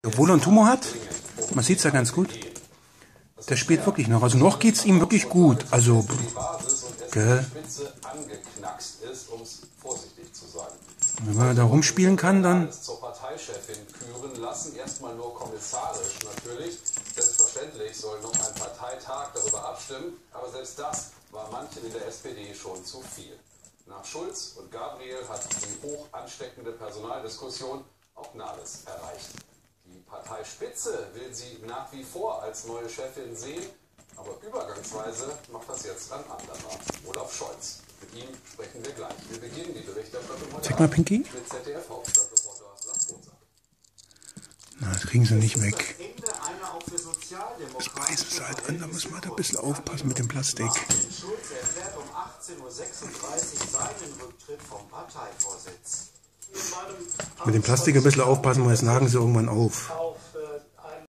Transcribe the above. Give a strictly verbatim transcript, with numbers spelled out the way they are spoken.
Obwohl er einen Tumor hat, man sieht es ja ganz gut, der spielt wirklich noch. Also noch geht es ihm wirklich gut. Also, gell. Wenn man da rumspielen kann, dann... Zur Parteichefin küren lassen, erstmal nur kommissarisch natürlich. Selbstverständlich soll noch ein Parteitag darüber abstimmen, aber selbst das war manchen in der S P D schon zu viel. Nach Schulz und Gabriel hat die hoch ansteckende Personaldiskussion auch Nahles erreicht. Die Parteispitze will sie nach wie vor als neue Chefin sehen, aber übergangsweise macht das jetzt ein anderer, Olaf Scholz. Mit ihm sprechen wir gleich. Wir beginnen die Berichterstattung heute Zeig mal, Pinky. mit Z D F-Hauptstadtreporter Lars Rosa. Na, das kriegen sie nicht weg. Das beißen sie halt an, da muss man da ein bisschen aufpassen mit dem Plastik. Schulz erklärt um achtzehn Uhr sechsunddreißig seinen Rücktritt vom Parteivorsitz. Mit dem Plastik ein bisschen aufpassen, weil es nagen sie irgendwann auf.